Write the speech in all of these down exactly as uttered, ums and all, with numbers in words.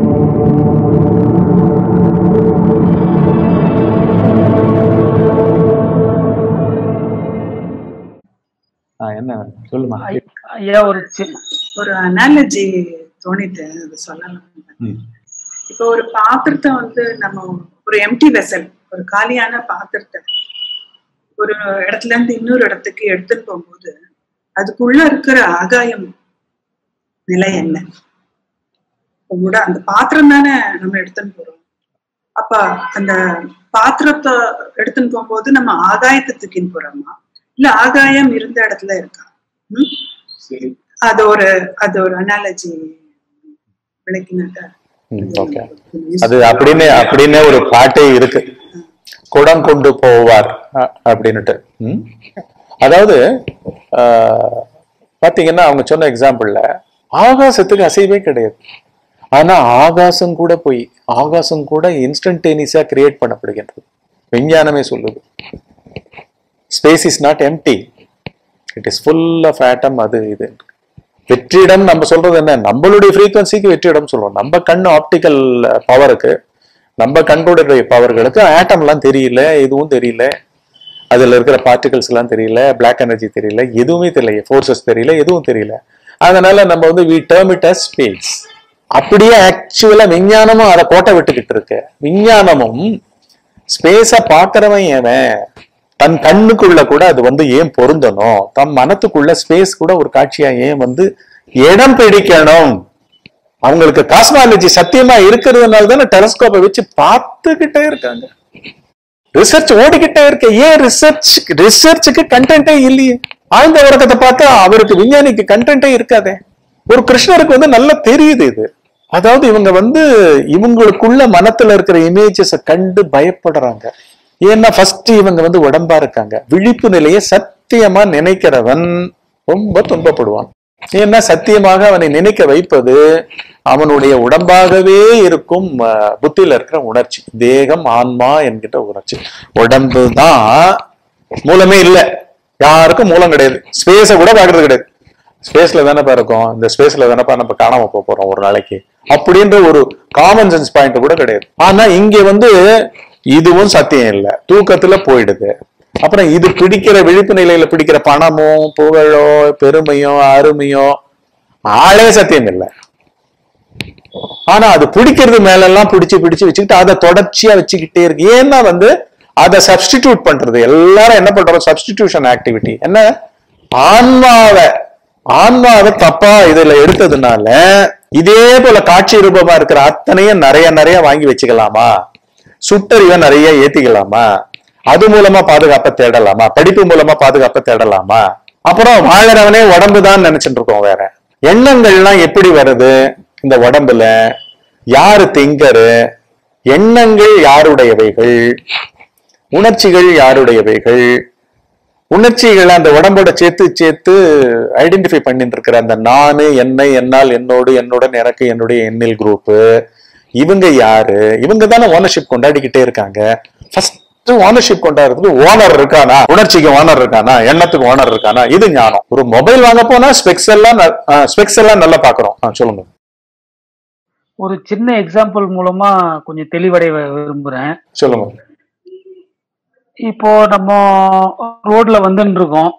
என்ன சொல்லுமா ஐயா? ஒரு ஒரு அனாலஜி தோணிட்டு சொல்லலாம். இப்போ ஒரு பாத்திரத்தை வந்து நம்ம ஒரு எம்டி வெசல், ஒரு காலியான பாத்திரத்தை ஒரு இடத்துல இருந்து இன்னொரு இடத்துக்கு எடுத்துட்டு போகும்போது அதுக்குள்ள இருக்கிற ஆகாயம் நிலை என்ன? கூட அந்த பாத்திரம் தானே நம்ம எடுத்துன்னு போறோம். அப்ப அந்த பாத்திரத்தை எடுத்துன்னு போகும்போது நம்ம ஆகாயத்தை தூக்கின்னு போறோமா, இல்ல ஆகாயம் இருந்த இடத்துல இருக்கா? அது ஒரு அது ஒரு அனாலஜி விளக்கினாக்க. அது அப்படின்னு அப்படின்னு ஒரு பாட்டே இருக்கு, குடம் கொண்டு போவார் அப்படின்னுட்டு. அதாவது பாத்தீங்கன்னா அவங்க சொன்ன எக்ஸாம்பிள்ல ஆகாசத்துக்கு அசைவே கிடையாது. ஆனா ஆகாசம் கூட போய் ஆகாசம் கூட இன்ஸ்டன்டேனியஸா கிரியேட் பண்ணப்படுகின்றது. விஞ்ஞானமே சொல்லுது, space is not empty, it is full of atom. அது இது வெற்றிடம் நம்ம சொல்றது என்ன, நம்மளுடைய ஃப்ரீக்வன்சிக்கு வெற்றிடம் சொல்றோம். நம்ம கண்ணு ஆப்டிக்கல் பவருக்கு, நம்ம கண்ணுடைய பவர்களுக்கு ஆட்டம்லாம் தெரியல, எதுவும் தெரியல, அதுல இருக்கிற பார்ட்டிகல்ஸ் எல்லாம் தெரியல, பிளாக் எனர்ஜி தெரியல, எதுவுமே தெரியல, ஃபோர்ஸஸ் தெரியல, எதுவும் தெரியல. அதனால நம்ம வந்து we term it as space. அப்படியே ஆக்சுவலா விஞ்ஞானமும் அதை கோட்டை விட்டுக்கிட்டு இருக்கு. விஞ்ஞானமும் ஸ்பேஸ பாக்குறவன் ஏவன், தன் கண்ணுக்குள்ள கூட அது வந்து ஏன் பொருந்தணும், தன் மனத்துக்குள்ள ஸ்பேஸ் கூட ஒரு காட்சியா ஏன் வந்து இடம் பிடிக்கணும். அவங்களுக்கு காஸ்மாலஜி சத்தியமா இருக்கிறதுனால தானே டெலஸ்கோப்பை வச்சு பார்த்துக்கிட்டே இருக்காங்க. ரிசர்ச் ஓடிக்கிட்டே இருக்கு. ஏன் ரிசர்ச் ரிசர்ச்சுக்கு கண்டென்ட்டே இல்லையே. ஆழ்ந்த உறக்கத்தை பார்த்தா அவருக்கு விஞ்ஞானிக்கு கண்டென்ட்டே இருக்காதே. ஒரு கிருஷ்ணருக்கு வந்து நல்லா தெரியுது இது. அதாவது இவங்க வந்து இவங்களுக்குள்ள மனத்துல இருக்கிற இமேஜஸை கண்டு பயப்படுறாங்க. ஏன்னா ஃபர்ஸ்ட் இவங்க வந்து உடம்பா இருக்காங்க. விழிப்பு நிலையை சத்தியமா நினைக்கிறவன் ரொம்ப துன்பப்படுவான். ஏன்னா சத்தியமாக அவனை நினைக்க வைப்பது அவனுடைய உடம்பாகவே இருக்கும் புத்தியில இருக்கிற உணர்ச்சி, தேகம் ஆன்மா என்கிட்ட உணர்ச்சி. உடம்பு தான் மூலமே இல்லை, யாருக்கும் மூலம் கிடையாது. ஸ்பேஸை கூட பாக்குறது கிடையாது. ஸ்பேஸ்ல தானேப்பா இருக்கும், இந்த ஸ்பேஸ்ல தானேப்பா நம்ம காணாம போக போறோம் ஒரு நாளைக்கு அப்படின்ற ஒரு காமன் சென்ஸ் பாயிண்ட் கூட கிடையாது. ஆனா இங்க வந்து இதுவும் சத்தியம் இல்லை, தூக்கத்துல போயிடுது. அப்புறம் இது பிடிக்கிற விழிப்பு நிலையில பிடிக்கிற பணமோ புகழோ பெருமையோ அருமையோ ஆளே சத்தியம் இல்லை. ஆனா அது பிடிக்கிறது மேல எல்லாம் பிடிச்சு பிடிச்சு வச்சுக்கிட்டு அதை தொடர்ச்சியா வச்சுக்கிட்டே இருக்கு. ஏன்னா வந்து அதை சப்ஸ்டிடியூட் பண்றது. எல்லாரும் என்ன பண்றோம், சப்ஸ்டிடியூஷன் ஆக்டிவிட்டி. என்ன, ஆன்மாவை ஆன்மாவை தப்பா இதுல எடுத்ததுனால இதே போல காட்சி ரூபமா இருக்கிற அத்தனையும் நிறைய நிறைய வாங்கி வச்சுக்கலாமா, சுட்டறிவை நிறைய ஏத்திக்கலாமா, அது மூலமா பாதுகாப்பை தேடலாமா, படிப்பு மூலமா பாதுகாப்பை தேடலாமா, அப்புறம் வாழறவனே உடம்பு தான் நினைச்சுட்டு இருக்கோம். வேற எண்ணங்கள்லாம் எப்படி வருது இந்த உடம்புல, யாரு திங்கரு, எண்ணங்கள் யாருடையவைகள், உணர்ச்சிகள் யாருடையவைகள், உணர்ச்சிகளை அந்த உடம்போட சேர்த்து சேர்த்து ஐடென்டிஃபை பண்ணிட்டு இருக்கிற அந்த நானு, என்னை, என்னால், என்னோடு, என்னுடன், எனக்கு, என்னுடைய எண்ணில் குரூப்பு, இவங்க யாரு? இவங்க தானே ஓனர்ஷிப் கொண்டாடிக்கிட்டே இருக்காங்க. ஃபர்ஸ்ட் ஓனர்ஷிப் கொண்டாடுறதுக்கு ஓனர் இருக்கானா, உணர்ச்சிக்கு ஓனர் இருக்கானா, எண்ணத்துக்கு ஓனர் இருக்கானா, இது ஞானம். ஒரு மொபைல் வாங்க போனா ஸ்பெக்ஸ் எல்லாம் ஸ்பெக்ஸ் எல்லாம் நல்லா பாக்குறோம். சொல்லுங்க. ஒரு சின்ன எக்ஸாம்பிள் மூலமா கொஞ்சம் தெளிவடைய விரும்புறேன். சொல்லுங்க. இப்போ நம்ம ரோட்ல வந்துட்டு இருக்கோம்.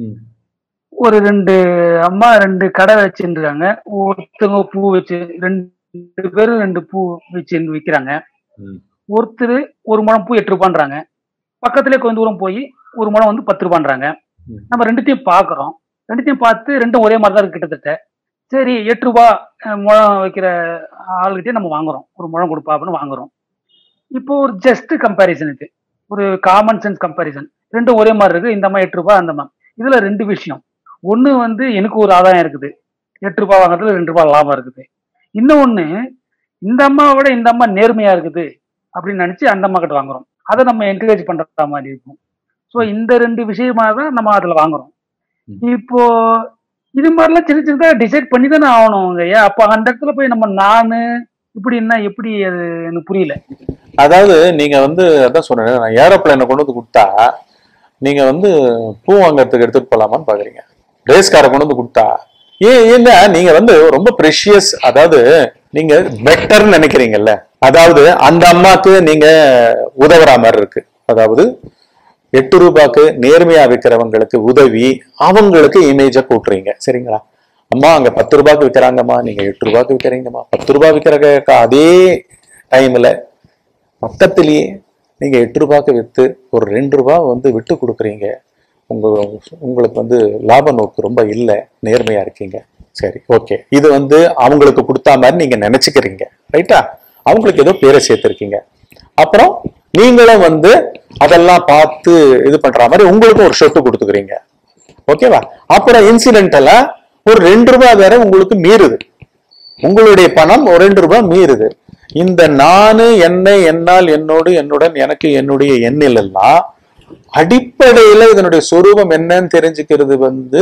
ஒரு ரெண்டு அம்மா ரெண்டு கடை வச்சுட்டு இருக்காங்க. ஒருத்தவங்க பூ வச்சு, ரெண்டு பேரும் ரெண்டு பூ வச்சு விற்கிறாங்க. ஒருத்தர் ஒரு முழம் பூ எட்டு ரூபான்றாங்க. பக்கத்துல கொஞ்சம் தூரம் போய் ஒரு முழம் வந்து பத்து ரூபான்றாங்க. நம்ம ரெண்டுத்தையும் பாக்குறோம். ரெண்டுத்தையும் பார்த்து ரெண்டும் ஒரே மாதிரி தான் இருக்கு கிட்டத்தட்ட. சரி, எட்டு ரூபா முழம் வைக்கிற ஆளுகிட்டே நம்ம வாங்குறோம். ஒரு முழம் கொடுப்பா அப்படின்னு வாங்குறோம். இப்போ ஒரு ஜஸ்ட் கம்பேரிசன், இது ஒரு காமன் சென்ஸ் கம்பேரிசன். ரெண்டும் ஒரே மாதிரி இருக்கு. இந்த அம்மா எட்டு ரூபாய், அந்த அம்மா. இதுல ரெண்டு விஷயம். ஒண்ணு வந்து எனக்கு ஒரு ஆதாயம் இருக்குது, எட்டு ரூபாய் வாங்குறதுல ரெண்டு ரூபாய் லாபம் இருக்குது. இன்னொன்னு, இந்த அம்மாவை விட இந்த அம்மா நேர்மையா இருக்குது அப்படின்னு நினைச்சு அந்த அம்மா கிட்ட வாங்குறோம். அதை நம்ம என்கரேஜ் பண்ற மாதிரி இருக்கும். ஸோ இந்த ரெண்டு விஷயமா தான் நம்ம அதுல வாங்குறோம். இப்போ இது மாதிரிலாம் சின்ன சின்னதா டிசைட் பண்ணி தானே ஆகணும். ஏன் அப்ப அந்த இடத்துல போய் நம்ம நானு இப்படின்னா எப்படி, அது எனக்கு புரியல. அதாவது நீங்க வந்து அதான் சொன்னேன், நான் ஏரோப்ளைனை கொண்டு வந்து கொடுத்தா நீங்க வந்து பூ வாங்கறதுக்கு எடுத்துட்டு போலாமான்னு பாக்குறீங்க. ரேஸ்காரை கொண்டு வந்து கொடுத்தா ஏன் ஏங்க நீங்க வந்து ரொம்ப ப்ரெஷியஸ், அதாவது நீங்க பெட்டர் நினைக்கிறீங்கல்ல, அதாவது அந்த அம்மாக்கு நீங்க உதவுற மாதிரி இருக்கு. அதாவது எட்டு ரூபாய்க்கு நேர்மையா விற்கிறவங்களுக்கு உதவி அவங்களுக்கு இமேஜை கூட்டுறீங்க. சரிங்களா? அம்மா அங்க பத்து ரூபாய்க்கு விற்கிறாங்கம்மா, நீங்க எட்டு ரூபாய்க்கு விற்கிறீங்கம்மா. பத்து ரூபாய் விற்கிற அதே டைம்ல பக்கத்திலேயே நீங்க எட்டு ரூபாய்க்கு விற்று ஒரு ரெண்டு ரூபாய் வந்து விட்டு கொடுக்குறீங்க. உங்க உங்களுக்கு வந்து லாப நோக்கு ரொம்ப இல்லை, நேர்மையா இருக்கீங்க. சரி, ஓகே. இது வந்து அவங்களுக்கு கொடுத்தா மாதிரி நீங்க நினைச்சுக்கிறீங்க, ரைட்டா? அவங்களுக்கு ஏதோ பேரை சேர்த்திருக்கீங்க. அப்புறம் நீங்களும் வந்து அதெல்லாம் பார்த்து இது பண்ற மாதிரி உங்களுக்கு ஒரு சொட்டு கொடுத்துக்கிறீங்க, ஓகேவா? அப்புறம் இன்சிடென்டலா ஒரு ரெண்டு ரூபாய் வேற உங்களுக்கு மீறுது, உங்களுடைய பணம் ஒரு ரெண்டு ரூபாய் மீறுது. இந்த நானு, என்னை, என்னால், என்னோடு, என்னுடன், எனக்கு, என்னுடைய எண்ணில் எல்லாம் அடிப்படையில இதனுடைய சொரூபம் என்னன்னு தெரிஞ்சுக்கிறது வந்து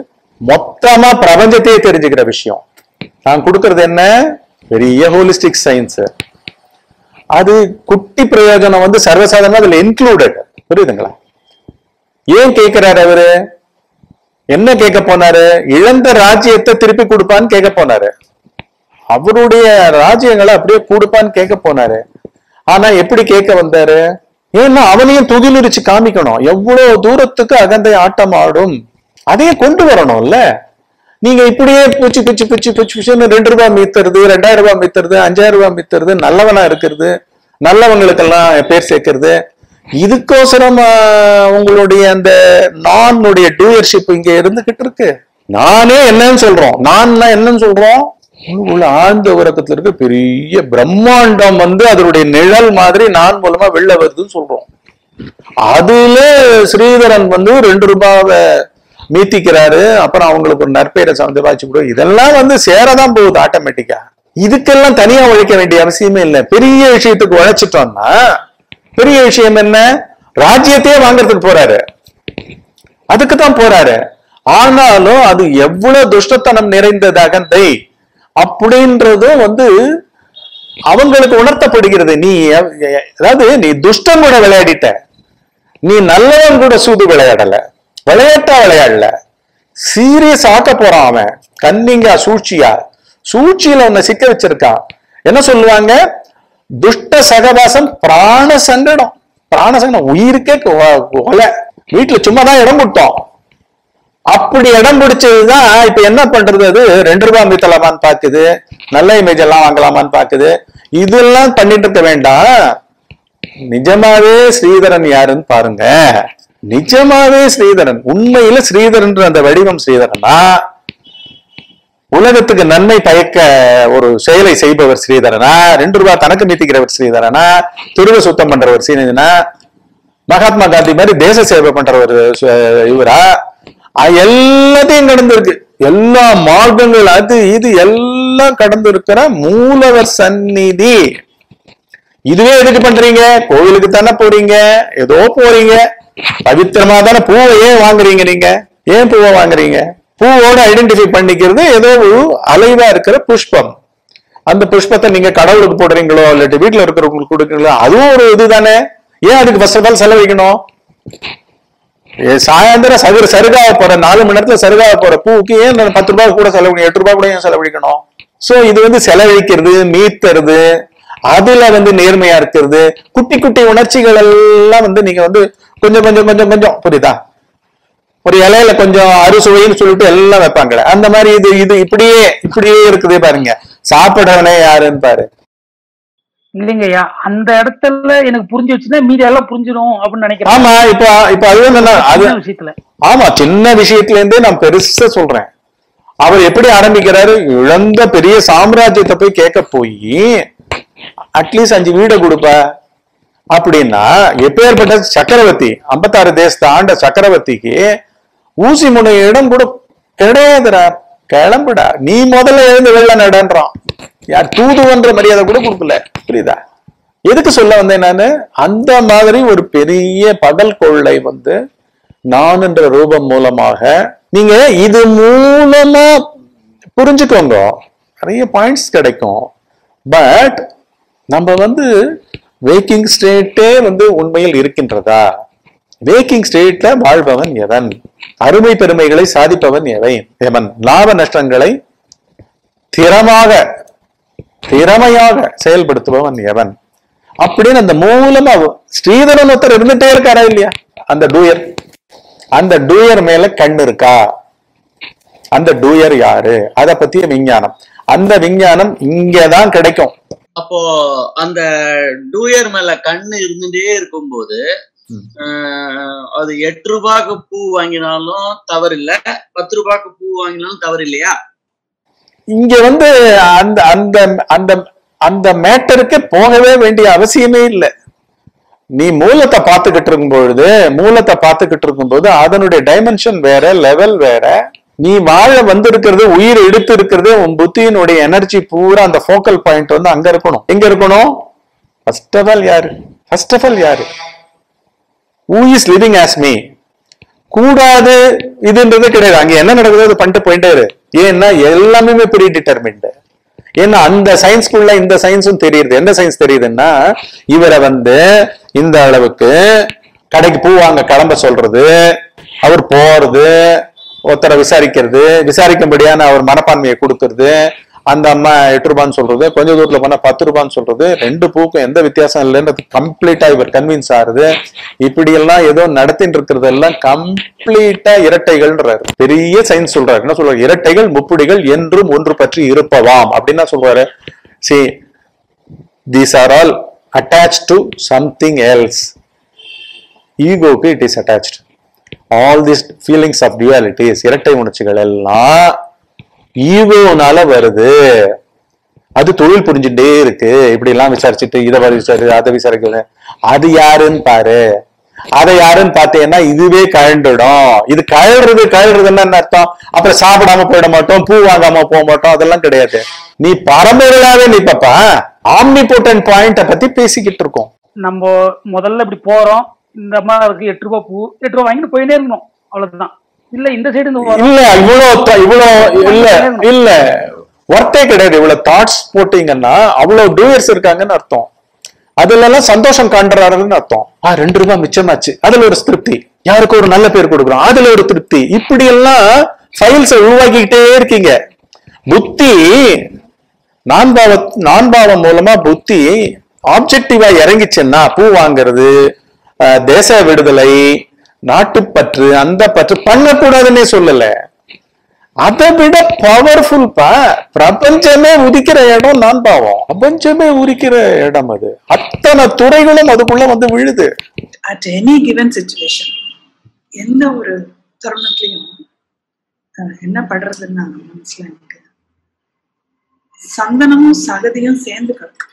மொத்தமா பிரபஞ்சத்தையே தெரிஞ்சுக்கிற விஷயம். நான் கொடுக்கறது என்ன? பெரிய ஹோலிஸ்டிக் சயின்ஸ். அது குட்டி பிரயோஜனம் வந்து சர்வசாதாரணமா அதுல இன்க்ளூடட். புரியுதுங்களா? ஏன் கேட்கிறாரு அவரு? என்ன கேட்க போனாரு? இழந்த ராஜ்யத்தை திருப்பி கொடுப்பான்னு கேட்க போனாரு. அவருடைய ராஜ்யங்களை அப்படியே கொடுப்பான்னு கேட்க போனாரு. ஆனா எப்படி கேட்க வந்தாரு? ஏன்னா அவனையும் துகிலுரிச்சு காமிக்கணும். எவ்வளவு தூரத்துக்கு அகந்தை ஆட்டம் ஆடும், அதையே கொண்டு வரணும்ல. நீங்க இப்படியே பூச்சி பூச்சி பூச்சி பூச்சி பூச்சின்னு ரெண்டு ரூபாய் மீத்துறது, ரெண்டாயிரம் ரூபாய் மீத்துறது, அஞ்சாயிரம் ரூபாய் மீத்துறது, நல்லவனா இருக்கிறது, நல்லவங்களுக்கெல்லாம் பேர் சேர்க்கறது, இதுக்கோசரம் உங்களுடைய அந்த நானுடைய டூயர்ஷிப் இங்க இருந்துகிட்டு இருக்கு. நானே என்னன்னு சொல்றோம், நான்னா என்னன்னு சொல்றோம்? உள்ள ஆழ்ந்த உறக்கத்துல இருக்க பெரிய பிரம்மாண்டம் வந்து அதனுடைய நிழல் மாதிரி நான் மூலமா வெளில வருதுன்னு சொல்றோம். அதுல ஸ்ரீதரன் வந்து ரெண்டு ரூபாவை மீத்திக்கிறாரு, அப்புறம் அவங்களுக்கு ஒரு நற்பெயரை சம்பாதிச்சு கூட இதெல்லாம் வந்து சேரதான் போகுது ஆட்டோமேட்டிக்கா. இதுக்கெல்லாம் தனியா உழைக்க வேண்டிய அவசியமே இல்லை. பெரிய விஷயத்துக்கு உழைச்சிட்டோம்னா, பெரிய விஷயம் என்ன? ராஜ்யத்தையே வாங்கறதுக்கு போறாரு, அதுக்குதான் போறாரு. ஆனாலும் அது எவ்வளவு துஷ்டத்தனம் நிறைந்தது அகந்தை அப்படின்றதும் வந்து அவங்களுக்கு உணர்த்தப்படுகிறது. நீ அதாவது நீ துஷ்டம் கூட விளையாடிட்ட, நீ நல்லவன் கூட சூது விளையாடல, விளையாட்டா விளையாடல, சீரியஸ் ஆக்க போறான் அவன். கன்னிங்கா, சூழ்ச்சியா, சூழ்ச்சியில உன்னை சிக்க வச்சிருக்கான். என்ன சொல்லுவாங்க? துஷ்ட சகவாசம் பிராண சங்கடம். பிராண சங்கடம், உயிருக்கே கொலை. வீட்டுல சும்மாதான் இடம் கொடுத்தோம். அப்படி இடம் பிடிச்சதுதான் இப்ப என்ன பண்றது? அது ரெண்டு ரூபாய் மீத்தலாமான்னு பாக்குது, நல்ல இமேஜ் எல்லாம் வாங்கலாமான்னு பாக்குது. இதெல்லாம் பண்ணிட்டு இருக்க வேண்டாம். நிஜமாவே ஸ்ரீதரன் யாருன்னு பாருங்க. நிஜமாவே ஸ்ரீதரன், உண்மையில ஸ்ரீதரன் அந்த வடிவம் ஸ்ரீதரனா, உலகத்துக்கு நன்மை பயக்க ஒரு செயலை செய்பவர் ஸ்ரீதரனா, ரெண்டு ரூபாய் தனக்கு மீத்திக்கிறவர் ஸ்ரீதரனா, துருவ சுத்தம் பண்றவர் ஸ்ரீதரனா, மகாத்மா காந்தி மாதிரி தேச சேவை பண்றவர் இவரா? எல்லாத்தையும் கடந்து இருக்கு, எல்லா மார்க்கங்கள் அது இது எல்லாம் கடந்து இருக்கிற மூலவர் சந்நிதி. இதுவே எதுக்கு பண்றீங்க? கோவிலுக்கு தானே போறீங்க, ஏதோ போறீங்க. பவித்திரமா தானே பூவை ஏன் வாங்குறீங்க? நீங்க ஏன் பூவை வாங்குறீங்க? பூவோட ஐடென்டிஃபை பண்ணிக்கிறது ஏதோ அலைவா இருக்கிற புஷ்பம். அந்த புஷ்பத்தை நீங்க கடவுளுக்கு போடுறீங்களோ இல்லாட்டி வீட்டுல இருக்கிறவங்களுக்கு கொடுக்குறீங்களோ, அதுவும் ஒரு இதுதானே. ஏன் அதுக்கு ஃபர்ஸ்ட் ஆஃப் ஆல் செலவழிக்கணும்? சாயந்தரம் சதுர சருகாக போற நாலு மணி நேரத்துல சருகாக போற பூவுக்கு ஏன் பத்து ரூபாய் கூட செலவழிக்கணும், எட்டு ரூபாய் கூட ஏன் செலவழிக்கணும்? சோ இது வந்து செலவழிக்கிறது, மீத்துறது, அதுல வந்து நேர்மையா இருக்கிறது, குட்டி குட்டி உணர்ச்சிகள் எல்லாம் வந்து நீங்க வந்து கொஞ்சம் கொஞ்சம் கொஞ்சம் கொஞ்சம் புரியுதா? ஒரு இலையில கொஞ்சம் அறுசுவைன்னு சொல்லிட்டு எல்லாம் வைப்பாங்களே, அந்த மாதிரி இது இது இப்படியே இப்படியே இருக்குது பாருங்க. சாப்பிடறவனே யாருன்னு பாரு. இல்லைங்கய்யா, அந்த இடத்துல எனக்கு புரிஞ்சு வச்சுன்னா மீதி எல்லாம் புரிஞ்சிடும் அப்படின்னு நினைக்கிறேன். ஆமா, இப்ப இப்ப அதுவும் அது விஷயத்துல, ஆமா சின்ன விஷயத்துல இருந்தே நான் பெருசா சொல்றேன். அவர் எப்படி ஆரம்பிக்கிறாரு? இழந்த பெரிய சாம்ராஜ்யத்தை போய் கேட்க போய் அட்லீஸ்ட் அஞ்சு வீடை கொடுப்ப அப்படின்னா, எப்பேற்பட்ட சக்கரவர்த்தி, ஐம்பத்தாறு தேசத்தை ஆண்ட சக்கரவர்த்திக்கு ஊசி முனை இடம் கூட கிடையாதுடா, கிளம்புடா நீ முதல்ல எழுந்து வெள்ள நடன்றான். யார் தூதுவன்ற மரியாதை கூட கொடுக்கல. புரியுதா? எதுக்கு சொல்ல வந்தேன் நானு? அந்த மாதிரி ஒரு பெரிய பகல் கொள்ளை வந்து நான் என்ற ரூபம் மூலமாக நீங்க இது மூலமா புரிஞ்சுக்கோங்க, நிறைய பாயிண்ட்ஸ் கிடைக்கும். பட் நம்ம வந்து வேக்கிங் ஸ்டேட்டே வந்து உண்மையில் இருக்கின்றதா? வேக்கிங் ஸ்டேட்ல வாழ்பவன் எவன்? அருமை பெருமைகளை சாதிப்பவன் எவை எவன்? லாப நஷ்டங்களை திறமாக திறமையாக செயல்படுத்துபவன் எவன் அப்படின்னு அந்த மூலமா ஸ்ரீதரன் ஒருத்தர் இருந்துட்டே இருக்காரா இல்லையா? அந்த டூயர், அந்த டூயர் மேல கண் இருக்கா? அந்த டூயர் யாரு? அத பத்திய விஞ்ஞானம். அந்த விஞ்ஞானம் இங்கதான் கிடைக்கும். அப்போ அந்த டூயர் மேல கண்ணு இருந்துட்டே இருக்கும்போது அது எட்டு ரூபாய்க்கு பூ வாங்கினாலும் தவறு இல்ல, பத்து ரூபாய்க்கு பூ வாங்கினாலும் தவறு இல்லையா? இங்க வந்து அந்த அந்த அந்த அந்த மேட்டருக்கு போகவே வேண்டிய அவசியமே இல்லை. நீ மூலத்தை பார்த்துக்கிட்டு இருக்கும் பொழுது மூலத்தை பார்த்துக்கிட்டு இருக்கும் போது அதனுடைய டைமென்ஷன் வேற, லெவல் வேற. நீ வாழ வந்திருக்கிறது, உயிர் எடுத்து இருக்கிறது, உன் புத்தியினுடைய எனர்ஜி பூரா அந்த ஃபோக்கல் பாயிண்ட் வந்து அங்க இருக்கணும். எங்க இருக்கணும்? ஃபர்ஸ்ட் ஆஃப் ஆல் யாரு? ஃபர்ஸ்ட் ஆஃப் ஆல் யாரு? Who is living as me? கூடாது இதுன்றது கிடையாது. அங்க என்ன நடக்குது அது பண்ணிட்டு போயிட்டே இரு. ஏன்னா எல்லாமே ப்ரீ டிட்டர்மின்டு. ஏன்னா அந்த சயின்ஸ்குள்ள இந்த சயின்ஸும் தெரியுது. என்ன சயின்ஸ் தெரியுதுன்னா, இவரை வந்து இந்த அளவுக்கு கடைக்கு பூ வாங்க கிளம்ப சொல்றது, அவர் போறது, ஒருத்தரை விசாரிக்கிறது, விசாரிக்கும்படியான அவர் மனப்பான்மையை கொடுக்கறது, அந்த அம்மா எட்டு ரூபான்னு சொல்றது, கொஞ்ச தூரத்துல போனா பத்து ரூபான்னு சொல்றது, ரெண்டு பூக்கும் எந்த வித்தியாசம் இல்லைன்றது கம்ப்ளீட்டா இவர் கன்வின்ஸ் ஆகுது. இப்படி எல்லாம் ஏதோ நடத்திட்டு இருக்கிறது எல்லாம் கம்ப்ளீட்டா இரட்டைகள்ன்றாரு. பெரிய சயின்ஸ் சொல்றாரு. என்ன சொல்றாரு? இரட்டைகள் முப்புடிகள் என்றும் ஒன்று பற்றி இருப்பவாம் அப்படின்னா சொல்றாரு. See, these are all attached to something else. ஈகோக்கு it is attached. All these feelings of dualities, இரட்டை உணர்ச்சிகள் எல்லாம் ஈகோனால வருது. அது தொழில் புரிஞ்சுட்டே இருக்கு. இப்படி எல்லாம் விசாரிச்சுட்டு இதை விசாரி அதை விசாரிக்கல, அது யாருன்னு பாரு, அதை யாருன்னு பார்த்தீங்கன்னா இதுவே கழண்டுடும். இது கழறது கழறதுன்னா என்ன அர்த்தம்? அப்புறம் சாப்பிடாம போயிட மாட்டோம், பூ வாங்காம போக மாட்டோம், அதெல்லாம் கிடையாது. நீ பரம்பொருளாவே நீ பாப்பா ஆம்னிபோட்டன்ட் பாயிண்ட பத்தி பேசிக்கிட்டு இருக்கோம். நம்ம முதல்ல இப்படி போறோம், இந்த அம்மாவுக்கு எட்டு ரூபாய் பூ, எட்டு ரூபாய் வாங்கிட்டு போயிட்டே இருக்கணும், அவ்வளவுதான். இல்ல இந்த சைடு இல்ல இவ்வளவு இவ்வளவு இல்ல இல்ல ஒர்த்தே கிடையாது. இவ்வளவு தாட்ஸ் போட்டீங்கன்னா அவ்வளவு டூயர்ஸ் இருக்காங்கன்னு அர்த்தம். அதுல எல்லாம் சந்தோஷம் காண்றாருன்னு அர்த்தம். ஆஹ் ரெண்டு ரூபாய் மிச்சமாச்சு, அதுல ஒரு திருப்தி, யாருக்கு ஒரு நல்ல பேர் கொடுக்குறோம், அதுல ஒரு திருப்தி. இப்படி எல்லாம் ஃபைல்ஸ் உருவாக்கிக்கிட்டே இருக்கீங்க. புத்தி நான்பாவ நான்பாவம் மூலமா புத்தி ஆப்ஜெக்டிவா இறங்கிச்சுன்னா பூ வாங்கிறது, தேச விடுதலை, நாட்டுப்பற்று, அந்த பற்று பண்ணக்கூடாதுன்னே சொல்லல. அதை விட பவர்ஃபுல் பா பிரபஞ்சமே உதிக்கிற இடம் நான் பாவம். பிரபஞ்சமே உரிக்கிற இடம் அது. அத்தனை துறைகளும் அதுக்குள்ள வந்து விழுது. அட் எனி கிவன் சிச்சுவேஷன், எந்த ஒரு தருணத்திலையும் என்ன படுறதுன்னா மனசுல எனக்கு சந்தனமும் சகதியும் சேர்ந்து கிடக்கு,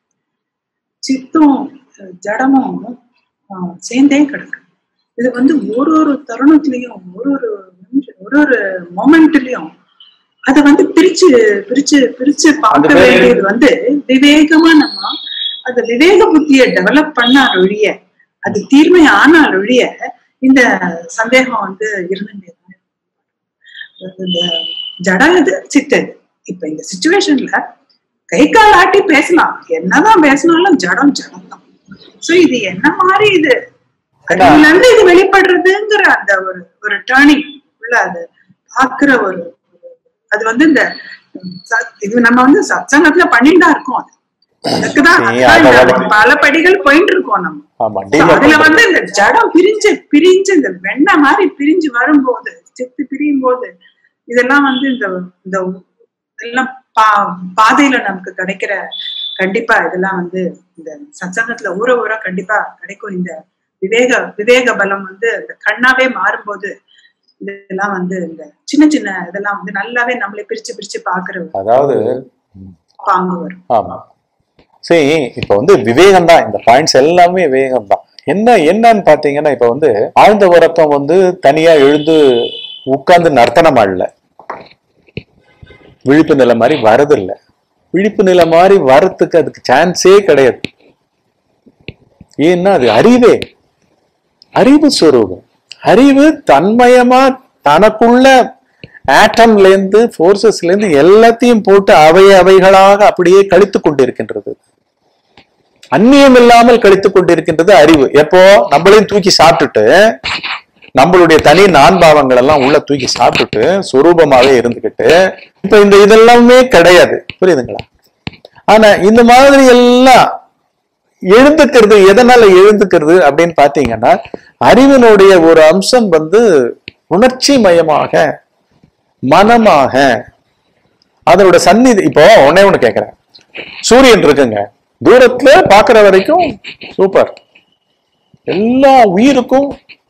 சித்தும் ஜடமும் சேர்ந்தே கிடக்கு. இது வந்து ஒரு ஒரு தருணத்திலையும் ஒரு ஒரு ஒரு ஒரு மொமெண்ட்லயும் அதை வந்து பிரிச்சு பிரிச்சு பிரிச்சு பார்க்க வேண்டியது வந்து விவேகமா நம்ம அந்த விவேக புத்திய டெவலப் பண்ணால் ஒழிய, அது தீர்மை ஆனால் ஒழிய இந்த சந்தேகம் வந்து இருந்துட்டே தான். இந்த ஜட இது சித்தது. இப்ப இந்த சிச்சுவேஷன்ல கை கால் ஆட்டி பேசலாம், என்னதான் பேசினாலும் ஜடம் ஜடம் தான். சோ இது என்ன மாதிரி இது அதுல இருந்து இது வெளிப்படுறதுங்கிற அந்த ஒரு ஒரு டேர்னிங் உள்ள அது பாக்குற ஒரு அது வந்து இந்த இது நம்ம வந்து சத்சங்கத்துல பண்ணிட்டு தான் இருக்கோம். அதுக்குதான் பல படிகள் போயிட்டு இருக்கோம் நம்ம. அதுல வந்து இந்த ஜடம் பிரிஞ்சு பிரிஞ்சு இந்த வெண்ணெய் மாதிரி பிரிஞ்சு வரும்போது, சித்து பிரியும் போது இதெல்லாம் வந்து இந்த இந்த எல்லாம் பா பாதையில நமக்கு கிடைக்கிற கண்டிப்பா இதெல்லாம் வந்து இந்த சத்சங்கத்துல ஊற ஊற கண்டிப்பா கிடைக்கும். இந்த விவேக விவேக பலம் வந்து இந்த கண்ணாவே மாறும்போது இதெல்லாம் வந்து இந்த சின்ன சின்ன இதெல்லாம் வந்து நல்லாவே நம்மளே பிரிச்சு பிரிச்சு பாக்குற அதாவது பாங்கு வரும். ஆமா சரி, இப்ப வந்து விவேகம் தான். இந்த பாயிண்ட்ஸ் எல்லாமே விவேகம் தான். என்ன என்னன்னு பாத்தீங்கன்னா, இப்ப வந்து ஆழ்ந்த உறக்கம் வந்து தனியா எழுந்து உட்கார்ந்து நர்த்தனம் ஆடல, விழிப்பு நிலை மாதிரி வரதில்லை. விழிப்பு நிலை மாதிரி வரத்துக்கு அதுக்கு சான்ஸே கிடையாது. ஏன்னா அது அறிவே, அறிவு ஸ்வரூபம். அறிவு தன்மயமா தனக்குள்ள ஆட்டம்ல இருந்து போர்சஸ்ல இருந்து எல்லாத்தையும் போட்டு அவை அவைகளாக அப்படியே கழித்து கொண்டிருக்கின்றது. அந்நியம் இல்லாமல் கழித்து கொண்டிருக்கின்றது அறிவு. எப்போ நம்மளையும் தூக்கி சாப்பிட்டுட்டு, நம்மளுடைய தனி நான்பாவங்கள் எல்லாம் உள்ள தூக்கி சாப்பிட்டுட்டு சுரூபமாவே இருந்துகிட்டு, இப்ப இந்த இதெல்லாமே கிடையாது. புரியுதுங்களா? ஆனா இந்த மாதிரி எல்லாம் எழுந்துக்கிறது எதனால எழுந்துக்கிறது அப்படின்னு பாத்தீங்கன்னா அறிவினுடைய ஒரு அம்சம் வந்து உணர்ச்சி மயமாக மனமாக அதனோட சந்நிதி. இப்போ ஒன்னே ஒண்ணு கேட்கிறேன், சூரியன் இருக்குங்க, தூரத்துல பாக்குற வரைக்கும் சூப்பர், எல்லா உயிருக்கும்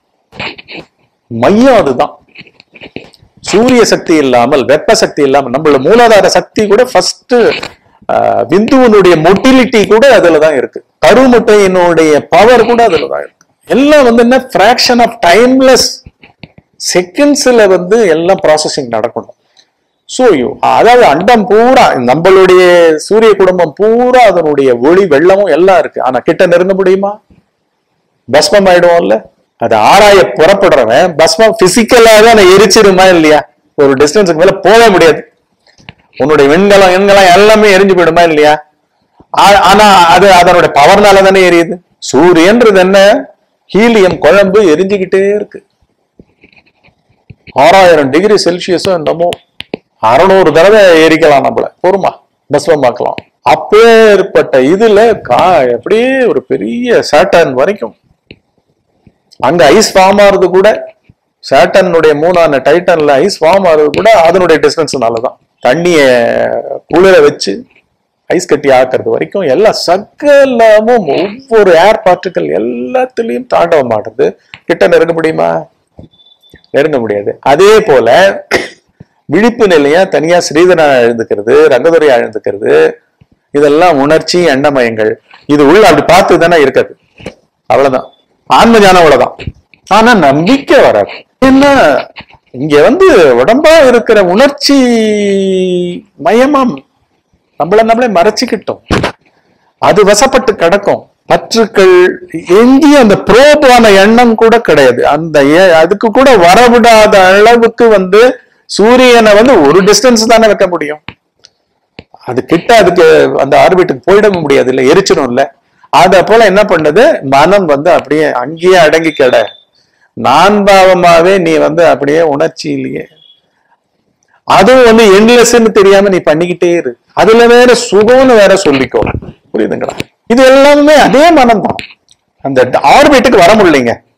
மையம் அதுதான். சூரிய சக்தி இல்லாமல் வெப்ப சக்தி இல்லாமல் நம்மளோட மூலாதார சக்தி கூட ஃபர்ஸ்ட் விந்துவனுடைய மொட்டிலிட்டி கூட அதுலதான் இருக்கு, கருமுட்டையினுடைய பவர் கூட அதுலதான் இருக்கு. எல்லாம் வந்து என்ன ஃபிராக்ஷன் ஆஃப் டைம்லெஸ் செகண்ட்ஸ்ல வந்து எல்லாம் ப்ராசஸிங் நடக்கணும். ஸோ அதாவது அண்டம் பூரா நம்மளுடைய சூரிய குடும்பம் பூரா அதனுடைய ஒளி வெள்ளமும் எல்லாம் இருக்கு. ஆனா கிட்ட நெருங்க முடியுமா? பஸ்மம் ஆயிடுவோம்ல. அது ஆராய புறப்படுறவன் பஸ்மம் பிசிக்கலாக நான் எரிச்சிருமா இல்லையா? ஒரு டிஸ்டன்ஸுக்கு மேல போக முடியாது. உன்னுடைய வெண்கலம் எண்கலம் எல்லாமே எரிஞ்சு போயிடுமா இல்லையா? ஆனா அது அதனுடைய பவர்னால தானே எரியுது. சூரியன்றது என்ன? ஹீலியம் குழம்பு எரிஞ்சுக்கிட்டே இருக்கு. ஆறாயிரம் டிகிரி செல்சியஸும் என்னமோ அறுநூறு தடவை எரிக்கலாம், நம்மள பொறுமா பஸ்மம் பார்க்கலாம். அப்பேற்பட்ட இதுல கா எப்படியே ஒரு பெரிய சாட்டர்ன் வரைக்கும் அங்க ஐஸ் ஃபார்ம் ஆகுறது கூட, சாட்டர்னுடைய மூணான டைட்டன்ல ஐஸ் ஃபார்ம் ஆகுறது கூட அதனுடைய டிஸ்டன்ஸ்னாலதான். தண்ணிய குளிர வச்சு ஐஸ் கட்டி ஆக்குறது வரைக்கும் எல்லா சகலமும் ஒவ்வொரு ஏர் பார்ட்டிகல் எல்லாத்துலயும் தாண்டவம் ஆடுறது. கிட்ட நெருங்க முடியுமா? நெருங்க முடியாது. அதே போல விழிப்பு நிலையா தனியா ஸ்ரீதரா எழுந்துக்கிறது, ரங்கதுரையா எழுந்துக்கிறது, இதெல்லாம் உணர்ச்சி எண்ணமயங்கள். இது உள்ள அப்படி பார்த்து தானே இருக்காது, அவ்வளவுதான். ஆன்ம ஞானம் அவ்வளவுதான். ஆனா நம்பிக்கை வராது. ஏன்னா இங்க வந்து உடம்பா இருக்கிற உணர்ச்சி மயமம் நம்மள நம்மளே மறைச்சிக்கிட்டோம், அது வசப்பட்டு கிடக்கும். பற்றுக்கள் எங்கேயும் அந்த புரோபான எண்ணம் கூட கிடையாது. அந்த அதுக்கு கூட வரவிடாத அளவுக்கு வந்து சூரியனை வந்து ஒரு டிஸ்டன்ஸ் தானே வைக்க முடியும். அது கிட்ட அதுக்கு அந்த ஆர்பிட்டுக்கு போயிட முடியாது, இல்ல எரிச்சிடும் இல்ல. அத போல என்ன பண்ணது, மனம் வந்து அப்படியே அங்கேயே அடங்கி கிட, நான் பாவமாவே நீ வந்து அப்படியே உணர்ச்சியிலேயே அதுவும் வந்து எண்ட்லெஸ்ன்னு தெரியாம நீ பண்ணிக்கிட்டே இரு. அதுல வேற சுகம்னு வேற சொல்லிக்கோ, புரியுதுங்களா? இது எல்லாமே அதே மனம் தான். அந்த ஆர்பிட்டுக்கு வர முடியலைங்க.